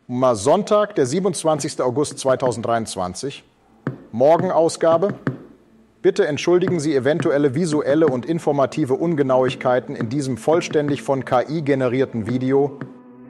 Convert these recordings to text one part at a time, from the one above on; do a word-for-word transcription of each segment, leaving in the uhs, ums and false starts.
Mal Sonntag, der siebenundzwanzigster August zweitausenddreiundzwanzig. Morgenausgabe. Bitte entschuldigen Sie eventuelle visuelle und informative Ungenauigkeiten in diesem vollständig von K I generierten Video.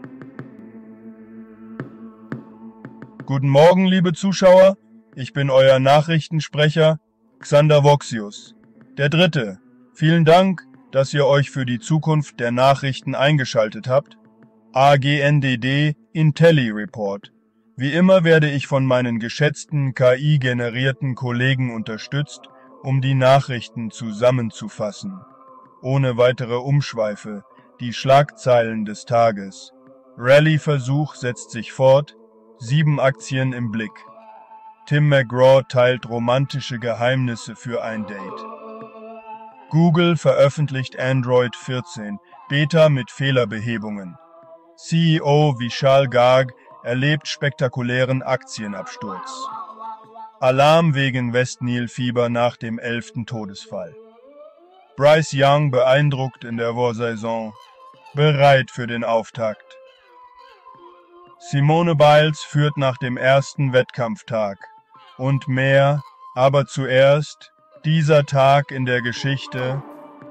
Guten Morgen, liebe Zuschauer. Ich bin euer Nachrichtensprecher Xander Voxius. Der Dritte. Vielen Dank, dass ihr euch für die Zukunft der Nachrichten eingeschaltet habt. A G N D D Intelli Report. Wie immer werde ich von meinen geschätzten K I-generierten Kollegen unterstützt, um die Nachrichten zusammenzufassen. Ohne weitere Umschweife, die Schlagzeilen des Tages. Rallye-Versuch setzt sich fort, sieben Aktien im Blick. Tim McGraw teilt romantische Geheimnisse für ein Date. Google veröffentlicht Android vierzehn, Beta mit Fehlerbehebungen. C E O Vishal Garg erlebt spektakulären Aktienabsturz. Alarm wegen Westnil-Fieber nach dem elften Todesfall. Bryce Young beeindruckt in der Vorsaison, bereit für den Auftakt. Simone Biles führt nach dem ersten Wettkampftag. Und mehr, aber zuerst dieser Tag in der Geschichte.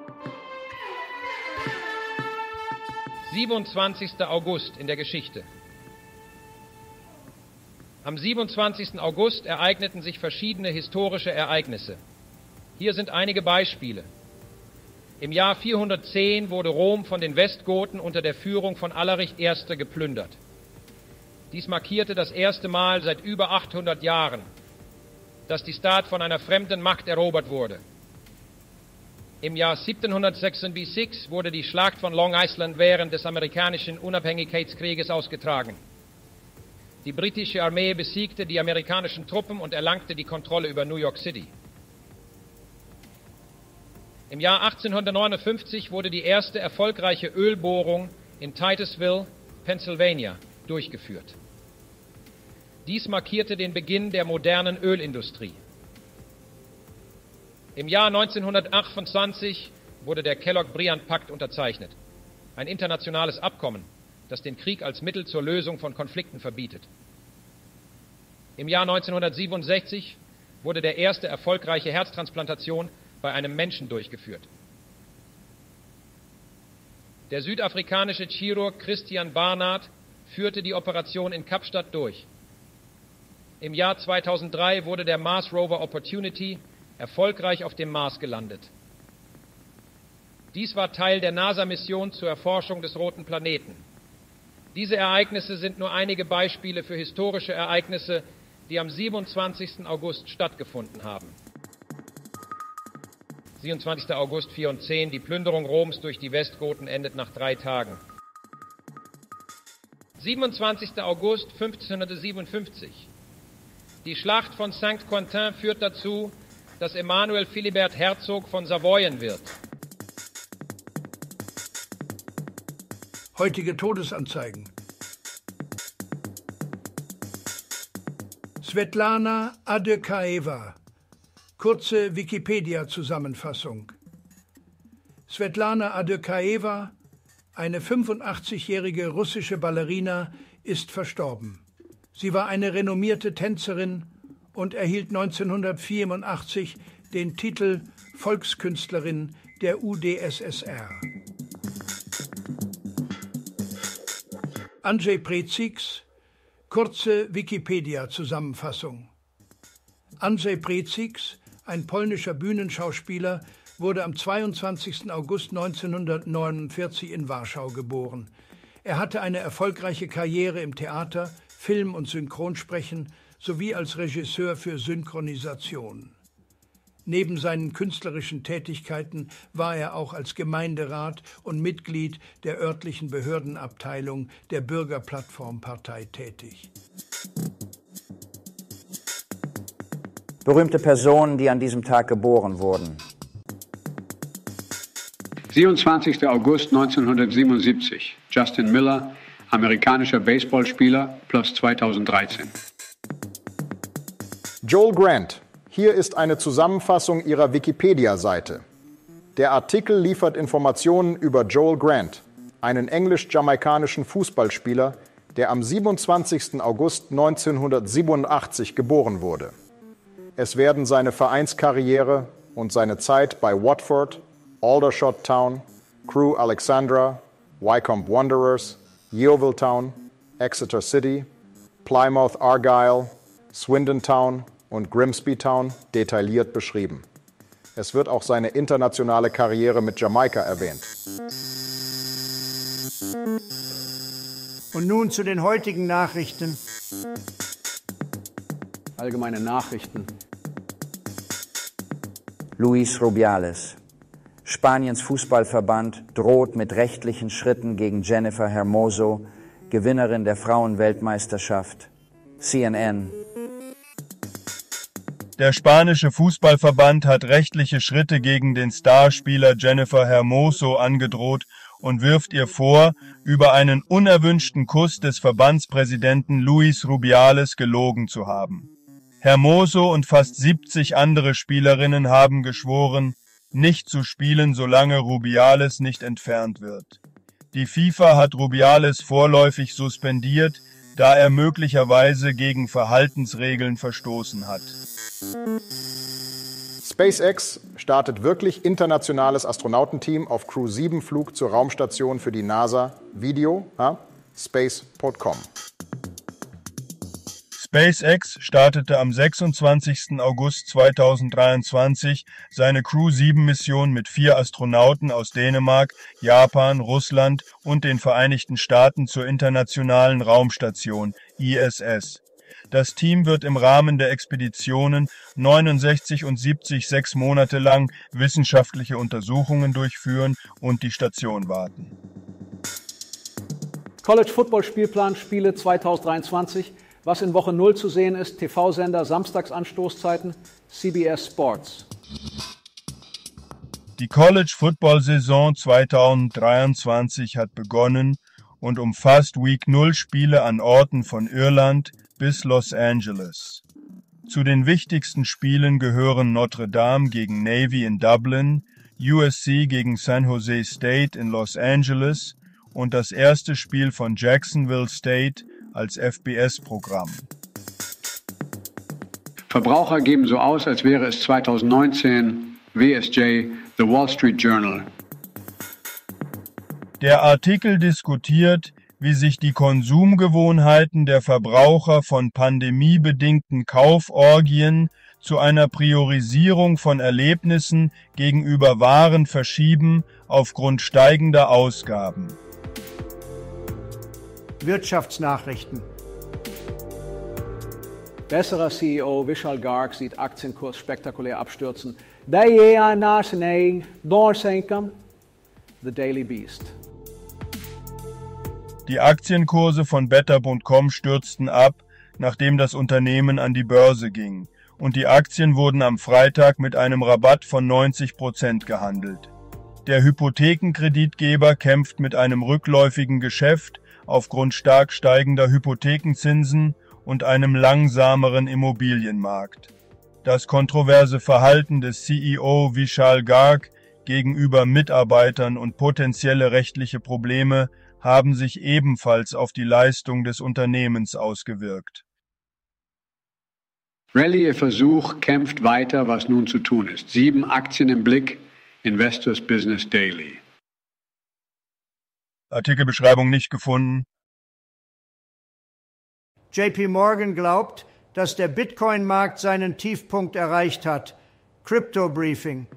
siebenundzwanzigster August in der Geschichte. Am siebenundzwanzigsten August ereigneten sich verschiedene historische Ereignisse. Hier sind einige Beispiele. Im Jahr vierhundertzehn wurde Rom von den Westgoten unter der Führung von Alaric der Erste geplündert. Dies markierte das erste Mal seit über achthundert Jahren, dass die Stadt von einer fremden Macht erobert wurde. Im Jahr siebzehnhundertsechs B sechs wurde die Schlacht von Long Island während des amerikanischen Unabhängigkeitskrieges ausgetragen. Die britische Armee besiegte die amerikanischen Truppen und erlangte die Kontrolle über New York City. Im Jahr achtzehnhundertneunundfünfzig wurde die erste erfolgreiche Ölbohrung in Titusville, Pennsylvania, durchgeführt. Dies markierte den Beginn der modernen Ölindustrie. Im Jahr neunzehnhundertachtundzwanzig wurde der Kellogg-Briand-Pakt unterzeichnet, ein internationales Abkommen, das den Krieg als Mittel zur Lösung von Konflikten verbietet. Im Jahr neunzehnhundertsiebenundsechzig wurde der erste erfolgreiche Herztransplantation bei einem Menschen durchgeführt. Der südafrikanische Chirurg Christian Barnard führte die Operation in Kapstadt durch. Im Jahr zweitausenddrei wurde der Mars Rover Opportunity erfolgreich auf dem Mars gelandet. Dies war Teil der NASA-Mission zur Erforschung des roten Planeten. Diese Ereignisse sind nur einige Beispiele für historische Ereignisse, die am siebenundzwanzigsten August stattgefunden haben. siebenundzwanzigster August vierhundertzehn, die Plünderung Roms durch die Westgoten endet nach drei Tagen. siebenundzwanzigster August fünfzehnhundertsiebenundfünfzig. Die Schlacht von Saint-Quentin führt dazu, dass Emanuel Philibert Herzog von Savoyen wird. Heutige Todesanzeigen. Svetlana Adekaeva. Kurze Wikipedia-Zusammenfassung. Svetlana Adekaeva, eine fünfundachtzigjährige russische Ballerina, ist verstorben. Sie war eine renommierte Tänzerin und erhielt neunzehnhundertvierundachtzig den Titel Volkskünstlerin der U d S S R. Andrzej Preziks, kurze Wikipedia-Zusammenfassung. Andrzej Preziks, ein polnischer Bühnenschauspieler, wurde am zweiundzwanzigsten August neunzehnhundertneunundvierzig in Warschau geboren. Er hatte eine erfolgreiche Karriere im Theater, Film- und Synchronsprechen sowie als Regisseur für Synchronisation. Neben seinen künstlerischen Tätigkeiten war er auch als Gemeinderat und Mitglied der örtlichen Behördenabteilung der Bürgerplattformpartei tätig. Berühmte Personen, die an diesem Tag geboren wurden. siebenundzwanzigster August neunzehnhundertsiebenundsiebzig. Justin Miller, amerikanischer Baseballspieler, plus zweitausenddreizehn. Joel Grant. Hier ist eine Zusammenfassung Ihrer Wikipedia-Seite. Der Artikel liefert Informationen über Joel Grant, einen englisch-jamaikanischen Fußballspieler, der am siebenundzwanzigsten August neunzehnhundertsiebenundachtzig geboren wurde. Es werden seine Vereinskarriere und seine Zeit bei Watford, Aldershot Town, Crewe Alexandra, Wycombe Wanderers, Yeovil Town, Exeter City, Plymouth Argyle, Swindon Town und Grimsby Town detailliert beschrieben. Es wird auch seine internationale Karriere mit Jamaika erwähnt. Und nun zu den heutigen Nachrichten. Allgemeine Nachrichten. Luis Rubiales. Spaniens Fußballverband droht mit rechtlichen Schritten gegen Jennifer Hermoso, Gewinnerin der Frauenweltmeisterschaft. C N N. Der spanische Fußballverband hat rechtliche Schritte gegen den Starspieler Jennifer Hermoso angedroht und wirft ihr vor, über einen unerwünschten Kuss des Verbandspräsidenten Luis Rubiales gelogen zu haben. Hermoso und fast siebzig andere Spielerinnen haben geschworen, nicht zu spielen, solange Rubiales nicht entfernt wird. Die FIFA hat Rubiales vorläufig suspendiert, da er möglicherweise gegen Verhaltensregeln verstoßen hat. SpaceX startet wirklich internationales Astronautenteam auf Crew sieben Flug zur Raumstation für die NASA. Video, ha? space punkt com. SpaceX startete am sechsundzwanzigsten August zweitausenddreiundzwanzig seine Crew sieben Mission mit vier Astronauten aus Dänemark, Japan, Russland und den Vereinigten Staaten zur Internationalen Raumstation I S S. Das Team wird im Rahmen der Expeditionen neunundsechzig und siebzig sechs Monate lang wissenschaftliche Untersuchungen durchführen und die Station warten. College-Football-Spielplan Spiele zweitausenddreiundzwanzig. Was in Woche null zu sehen ist, T V-Sender, Samstagsanstoßzeiten, C B S Sports. Die College-Football-Saison zweitausenddreiundzwanzig hat begonnen und umfasst Week null Spiele an Orten von Irland bis Los Angeles. Zu den wichtigsten Spielen gehören Notre Dame gegen Navy in Dublin, U S C gegen San Jose State in Los Angeles und das erste Spiel von Jacksonville State als F B S-Programm. Verbraucher geben so aus, als wäre es zweitausendneunzehn. W S J, The Wall Street Journal. Der Artikel diskutiert, wie sich die Konsumgewohnheiten der Verbraucher von pandemiebedingten Kauforgien zu einer Priorisierung von Erlebnissen gegenüber Waren verschieben aufgrund steigender Ausgaben. Wirtschaftsnachrichten. Besserer C E O Vishal Garg sieht Aktienkurs spektakulär abstürzen. The Daily Beast. Die Aktienkurse von Better Punkt com stürzten ab, nachdem das Unternehmen an die Börse ging, und die Aktien wurden am Freitag mit einem Rabatt von neunzig Prozent gehandelt. Der Hypothekenkreditgeber kämpft mit einem rückläufigen Geschäft aufgrund stark steigender Hypothekenzinsen und einem langsameren Immobilienmarkt. Das kontroverse Verhalten des C E O Vishal Garg gegenüber Mitarbeitern und potenzielle rechtliche Probleme haben sich ebenfalls auf die Leistung des Unternehmens ausgewirkt. Rallye-Versuch kämpft weiter, was nun zu tun ist. Sieben Aktien im Blick, Investors Business Daily. Artikelbeschreibung nicht gefunden. J P Morgan glaubt, dass der Bitcoin-Markt seinen Tiefpunkt erreicht hat. Crypto Briefing.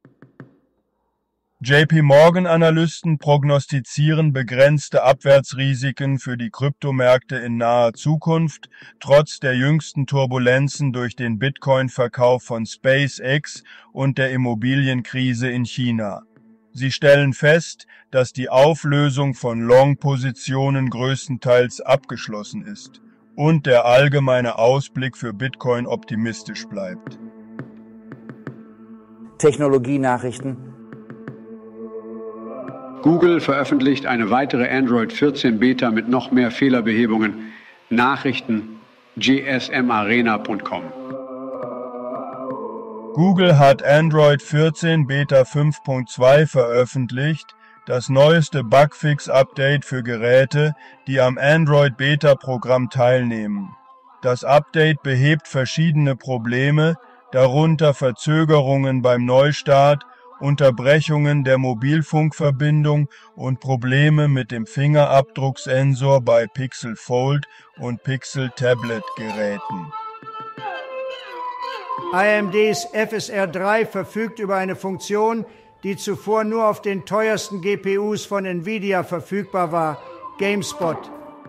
J P Morgan-Analysten prognostizieren begrenzte Abwärtsrisiken für die Kryptomärkte in naher Zukunft, trotz der jüngsten Turbulenzen durch den Bitcoin-Verkauf von SpaceX und der Immobilienkrise in China. Sie stellen fest, dass die Auflösung von Long-Positionen größtenteils abgeschlossen ist und der allgemeine Ausblick für Bitcoin optimistisch bleibt. Technologienachrichten. Google veröffentlicht eine weitere Android vierzehn Beta mit noch mehr Fehlerbehebungen. Nachrichten G S M arena punkt com. Google hat Android vierzehn Beta fünf Punkt zwei veröffentlicht, das neueste Bugfix-Update für Geräte, die am Android-Beta-Programm teilnehmen. Das Update behebt verschiedene Probleme, darunter Verzögerungen beim Neustart, Unterbrechungen der Mobilfunkverbindung und Probleme mit dem Fingerabdrucksensor bei Pixel Fold und Pixel Tablet Geräten. A M Ds F S R drei verfügt über eine Funktion, die zuvor nur auf den teuersten G P Us von Nvidia verfügbar war, GameSpot.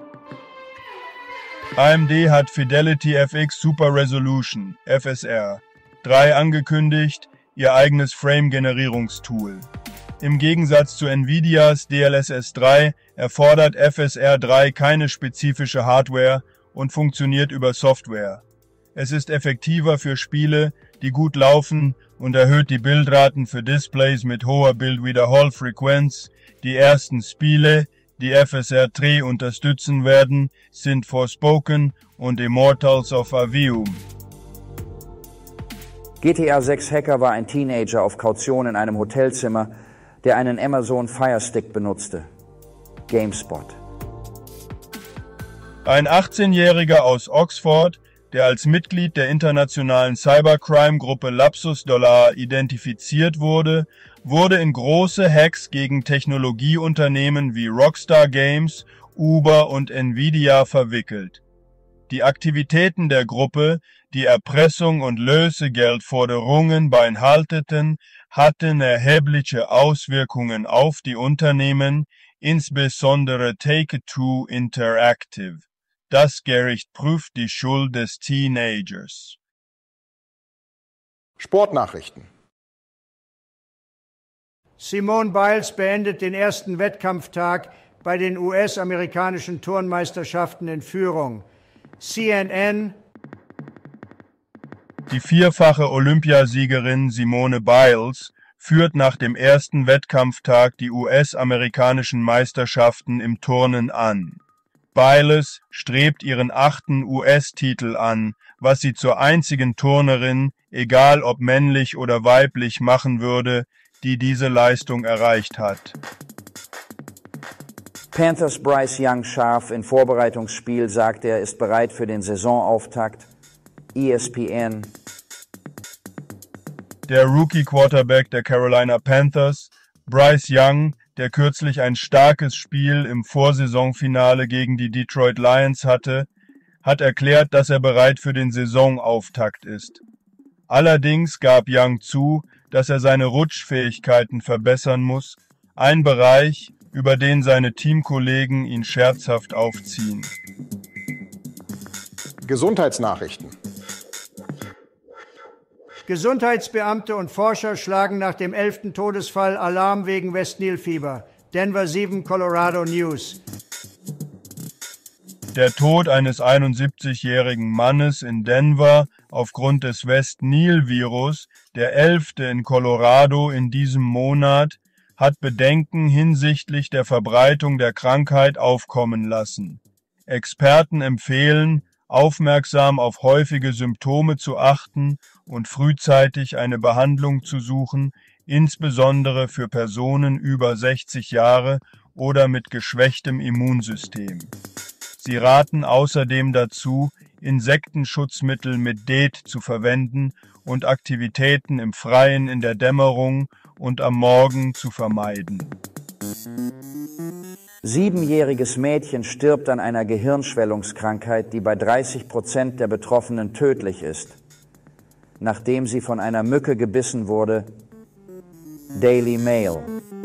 A M D hat Fidelity F X Super Resolution, F S R drei angekündigt, ihr eigenes Frame-Generierungstool. Im Gegensatz zu Nvidias D L S S drei erfordert F S R drei keine spezifische Hardware und funktioniert über Software. Es ist effektiver für Spiele, die gut laufen und erhöht die Bildraten für Displays mit hoher Bildwiederholfrequenz. Die ersten Spiele, die F S R drei unterstützen werden, sind Forspoken und Immortals of Aveum. G T A sechs Hacker war ein Teenager auf Kaution in einem Hotelzimmer, der einen Amazon Fire Stick benutzte. GameSpot. Ein achtzehnjähriger aus Oxford, der als Mitglied der internationalen Cybercrime-Gruppe Lapsus Dollar identifiziert wurde, wurde in große Hacks gegen Technologieunternehmen wie Rockstar Games, Uber und Nvidia verwickelt. Die Aktivitäten der Gruppe, die Erpressung und Lösegeldforderungen beinhalteten, hatten erhebliche Auswirkungen auf die Unternehmen, insbesondere Take-Two Interactive. Das Gericht prüft die Schuld des Teenagers. Sportnachrichten. Simone Biles beendet den ersten Wettkampftag bei den U S-amerikanischen Turnmeisterschaften in Führung. C N N. Die vierfache Olympiasiegerin Simone Biles führt nach dem ersten Wettkampftag die U S-amerikanischen Meisterschaften im Turnen an. Biles strebt ihren achten U S-Titel an, was sie zur einzigen Turnerin, egal ob männlich oder weiblich, machen würde, die diese Leistung erreicht hat. Panthers Bryce Young scharf im Vorbereitungsspiel sagt, er ist bereit für den Saisonauftakt. E S P N. Der Rookie-Quarterback der Carolina Panthers, Bryce Young, der kürzlich ein starkes Spiel im Vorsaisonfinale gegen die Detroit Lions hatte, hat erklärt, dass er bereit für den Saisonauftakt ist. Allerdings gab Young zu, dass er seine Rutschfähigkeiten verbessern muss, ein Bereich, über den seine Teamkollegen ihn scherzhaft aufziehen. Gesundheitsnachrichten. Gesundheitsbeamte und Forscher schlagen nach dem elften Todesfall Alarm wegen West-Nil-Fieber. Denver sieben Colorado News. Der Tod eines einundsiebzigjährigen Mannes in Denver aufgrund des West-Nil-Virus, der elfte in Colorado in diesem Monat, hat Bedenken hinsichtlich der Verbreitung der Krankheit aufkommen lassen. Experten empfehlen, aufmerksam auf häufige Symptome zu achten und frühzeitig eine Behandlung zu suchen, insbesondere für Personen über sechzig Jahre oder mit geschwächtem Immunsystem. Sie raten außerdem dazu, Insektenschutzmittel mit D E T zu verwenden und Aktivitäten im Freien in der Dämmerung und am Morgen zu vermeiden. Siebenjähriges Mädchen stirbt an einer Gehirnschwellungskrankheit, die bei dreißig Prozent der Betroffenen tödlich ist, nachdem sie von einer Mücke gebissen wurde. Daily Mail.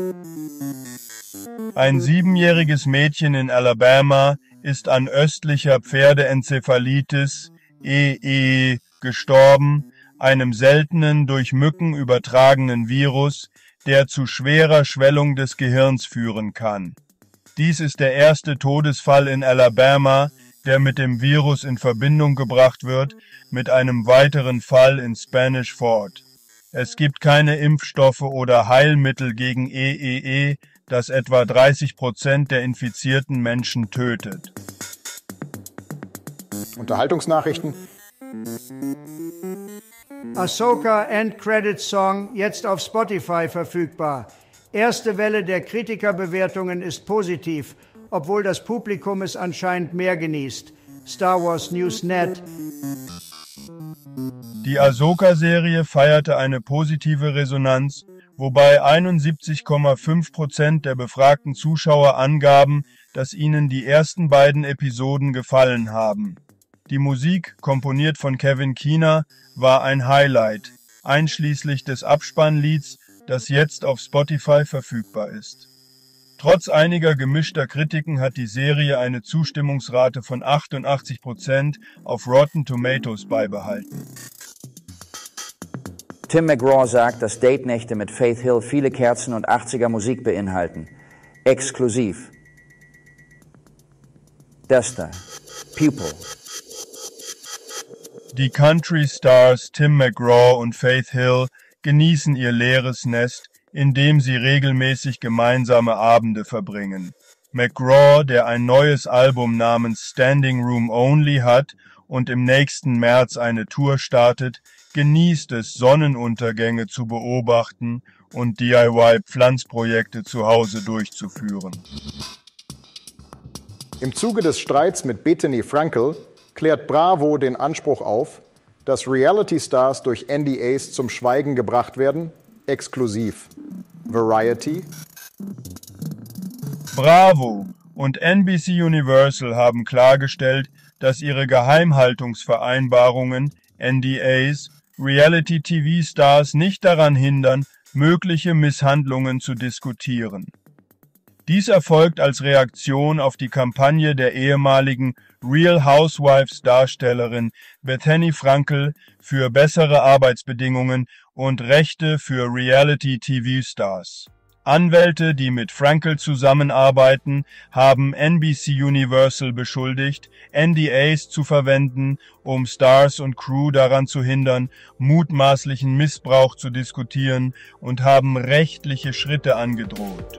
Ein siebenjähriges Mädchen in Alabama ist an östlicher Pferdeenzephalitis E E gestorben, einem seltenen durch Mücken übertragenen Virus, der zu schwerer Schwellung des Gehirns führen kann. Dies ist der erste Todesfall in Alabama, der mit dem Virus in Verbindung gebracht wird, mit einem weiteren Fall in Spanish Fort. Es gibt keine Impfstoffe oder Heilmittel gegen E E E, das etwa dreißig Prozent der infizierten Menschen tötet. Unterhaltungsnachrichten. Ahsoka End Credits Song jetzt auf Spotify verfügbar. Erste Welle der Kritikerbewertungen ist positiv, obwohl das Publikum es anscheinend mehr genießt. Star Wars News Punkt net. Die Ahsoka-Serie feierte eine positive Resonanz, wobei einundsiebzig Komma fünf Prozent der befragten Zuschauer angaben, dass ihnen die ersten beiden Episoden gefallen haben. Die Musik, komponiert von Kevin Keener, war ein Highlight, einschließlich des Abspannlieds, das jetzt auf Spotify verfügbar ist. Trotz einiger gemischter Kritiken hat die Serie eine Zustimmungsrate von achtundachtzig Prozent auf Rotten Tomatoes beibehalten. Tim McGraw sagt, dass Date-Nächte mit Faith Hill viele Kerzen und achtziger Musik beinhalten. Exklusiv. Das da. Pupil. Die Country-Stars Tim McGraw und Faith Hill genießen ihr leeres Nest, indem sie regelmäßig gemeinsame Abende verbringen. McGraw, der ein neues Album namens Standing Room Only hat und im nächsten März eine Tour startet, genießt es, Sonnenuntergänge zu beobachten und D I Y-Pflanzprojekte zu Hause durchzuführen. Im Zuge des Streits mit Bethany Frankel klärt Bravo den Anspruch auf, dass Reality-Stars durch N D As zum Schweigen gebracht werden, exklusiv. Variety. Bravo und N B C Universal haben klargestellt, dass ihre Geheimhaltungsvereinbarungen, N D As, Reality-T V-Stars nicht daran hindern, mögliche Misshandlungen zu diskutieren. Dies erfolgt als Reaktion auf die Kampagne der ehemaligen Real Housewives-Darstellerin Bethany Frankel für bessere Arbeitsbedingungen und Rechte für Reality-T V-Stars. Anwälte, die mit Frankel zusammenarbeiten, haben N B C Universal beschuldigt, N D As zu verwenden, um Stars und Crew daran zu hindern, mutmaßlichen Missbrauch zu diskutieren, und haben rechtliche Schritte angedroht.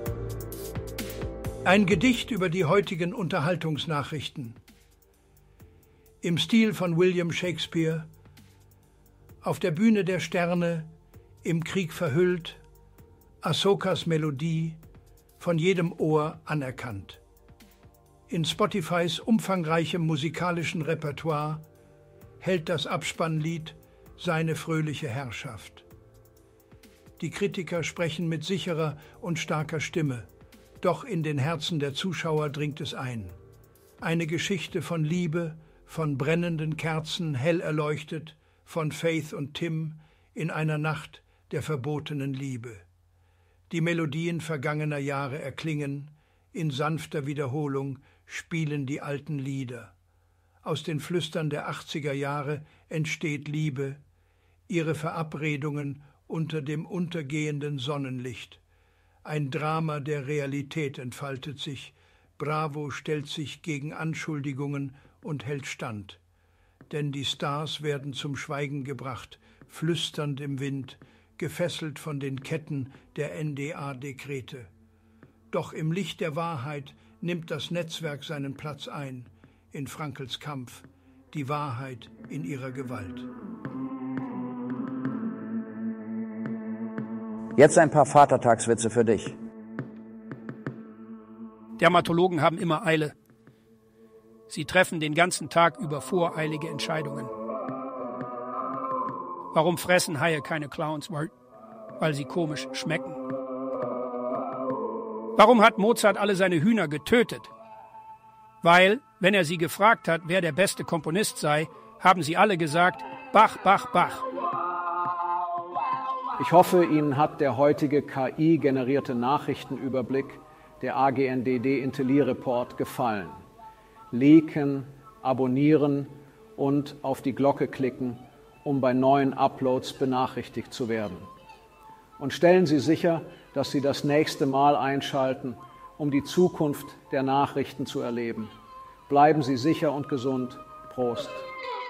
Ein Gedicht über die heutigen Unterhaltungsnachrichten. Im Stil von William Shakespeare, auf der Bühne der Sterne, im Krieg verhüllt, Ahsokas Melodie, von jedem Ohr anerkannt. In Spotifys umfangreichem musikalischen Repertoire hält das Abspannlied seine fröhliche Herrschaft. Die Kritiker sprechen mit sicherer und starker Stimme, doch in den Herzen der Zuschauer dringt es ein. Eine Geschichte von Liebe, von brennenden Kerzen hell erleuchtet, von Faith und Tim in einer Nacht der verbotenen Liebe. Die Melodien vergangener Jahre erklingen, in sanfter Wiederholung spielen die alten Lieder. Aus den Flüstern der achtziger Jahre entsteht Liebe, ihre Verabredungen unter dem untergehenden Sonnenlicht. Ein Drama der Realität entfaltet sich, Bravo stellt sich gegen Anschuldigungen und hält stand. Denn die Stars werden zum Schweigen gebracht, flüsternd im Wind, gefesselt von den Ketten der N D A-Dekrete. Doch im Licht der Wahrheit nimmt das Netzwerk seinen Platz ein, in Frankels Kampf, die Wahrheit in ihrer Gewalt. Jetzt ein paar Vatertagswitze für dich. Dermatologen haben immer Eile. Sie treffen den ganzen Tag über voreilige Entscheidungen. Warum fressen Haie keine Clowns? Weil sie komisch schmecken. Warum hat Mozart alle seine Hühner getötet? Weil, wenn er sie gefragt hat, wer der beste Komponist sei, haben sie alle gesagt, Bach, Bach, Bach. Ich hoffe, Ihnen hat der heutige K I-generierte Nachrichtenüberblick, der A G N D D-Intelli-Report, gefallen. Liken, abonnieren und auf die Glocke klicken, um bei neuen Uploads benachrichtigt zu werden. Und stellen Sie sicher, dass Sie das nächste Mal einschalten, um die Zukunft der Nachrichten zu erleben. Bleiben Sie sicher und gesund. Prost.